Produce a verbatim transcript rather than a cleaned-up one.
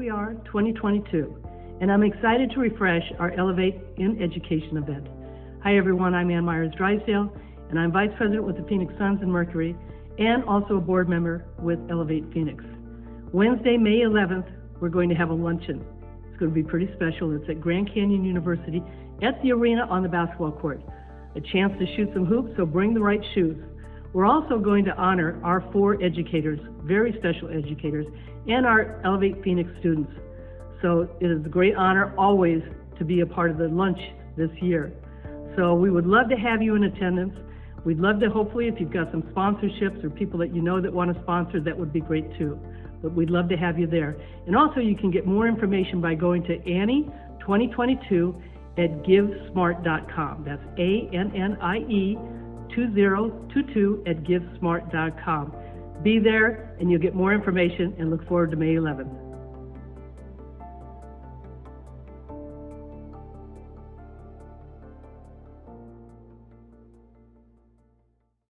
we are, twenty twenty-two, and I'm excited to refresh our Elevate in Education event. Hi everyone, I'm Meyers Drysdale, and I'm Vice President with the Phoenix Suns and Mercury, and also a board member with Elevate Phoenix. Wednesday, May eleventh, we're going to have a luncheon. It's going to be pretty special. It's at Grand Canyon University at the arena on the basketball court. A chance to shoot some hoops, so bring the right shoes. We're also going to honor our four educators, very special educators, and our Elevate Phoenix students. So it is a great honor always to be a part of the lunch this year. So we would love to have you in attendance. We'd love to, hopefully, if you've got some sponsorships or people that you know that want to sponsor, that would be great too. But we'd love to have you there. And also you can get more information by going to Annie twenty twenty-two at give smart dot com. That's A N N I E two zero two two at give smart dot com. Be there and you'll get more information, and look forward to May eleventh.